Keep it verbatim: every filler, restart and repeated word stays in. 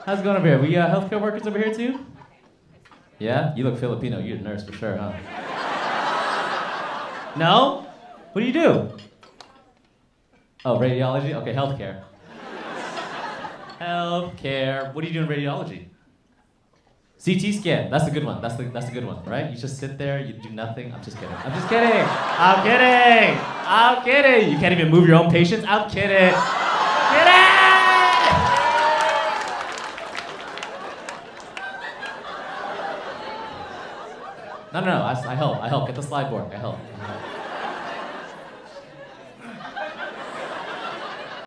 How's it going over here? We uh, healthcare workers over here too? Yeah? You look Filipino. You're a nurse for sure, huh? No? What do you do? Oh, radiology? Okay, healthcare. Healthcare. What do you do in radiology? C T scan. That's a good one. That's the that's a good one, right? You just sit there, you do nothing. I'm just kidding. I'm just kidding. I'm kidding. I'm kidding. You can't even move your own patients. I'm kidding. Kidding. No, no, no. I, I help. I help. Get the slide board. I help. I help.